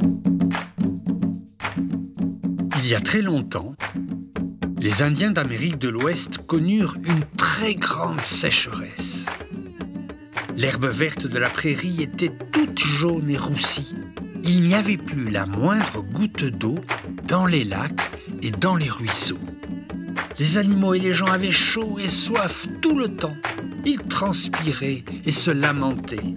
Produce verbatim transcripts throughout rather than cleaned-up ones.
Il y a très longtemps, les Indiens d'Amérique de l'Ouest connurent une très grande sécheresse. L'herbe verte de la prairie était toute jaune et roussie. Il n'y avait plus la moindre goutte d'eau dans les lacs et dans les ruisseaux. Les animaux et les gens avaient chaud et soif tout le temps. Ils transpiraient et se lamentaient.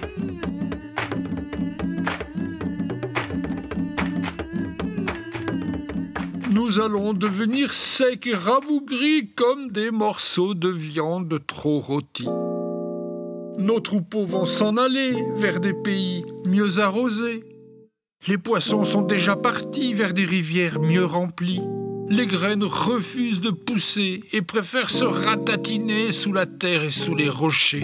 Nous allons devenir secs et rabougris comme des morceaux de viande trop rôtis. Nos troupeaux vont s'en aller vers des pays mieux arrosés. Les poissons sont déjà partis vers des rivières mieux remplies. Les graines refusent de pousser et préfèrent se ratatiner sous la terre et sous les rochers.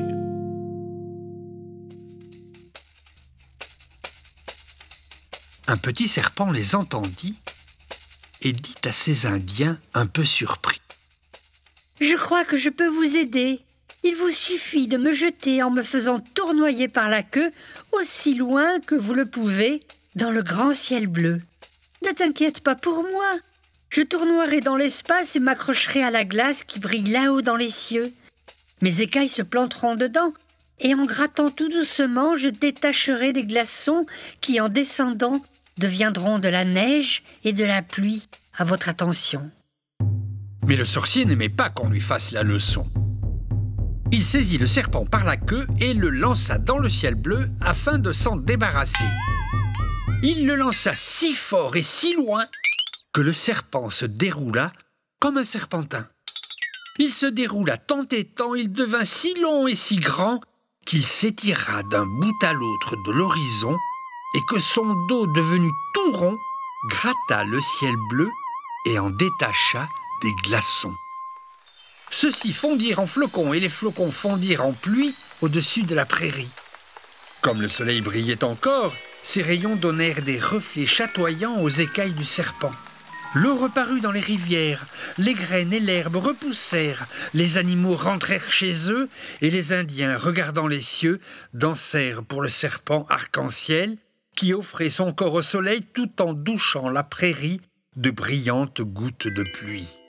Un petit serpent les entendit et dit à ces Indiens un peu surpris. « Je crois que je peux vous aider. Il vous suffit de me jeter en me faisant tournoyer par la queue aussi loin que vous le pouvez dans le grand ciel bleu. Ne t'inquiète pas pour moi. Je tournoierai dans l'espace et m'accrocherai à la glace qui brille là-haut dans les cieux. Mes écailles se planteront dedans et en grattant tout doucement, je détacherai des glaçons qui, en descendant, deviendront de la neige et de la pluie à votre attention. » Mais le sorcier n'aimait pas qu'on lui fasse la leçon. Il saisit le serpent par la queue et le lança dans le ciel bleu afin de s'en débarrasser. Il le lança si fort et si loin que le serpent se déroula comme un serpentin. Il se déroula tant et tant, il devint si long et si grand qu'il s'étira d'un bout à l'autre de l'horizon et que son dos devenu tout rond gratta le ciel bleu et en détacha des glaçons. Ceux-ci fondirent en flocons et les flocons fondirent en pluie au-dessus de la prairie. Comme le soleil brillait encore, ses rayons donnèrent des reflets chatoyants aux écailles du serpent. L'eau reparut dans les rivières, les graines et l'herbe repoussèrent, les animaux rentrèrent chez eux et les Indiens, regardant les cieux, dansèrent pour le serpent arc-en-ciel qui offrait son corps au soleil tout en douchant la prairie de brillantes gouttes de pluie.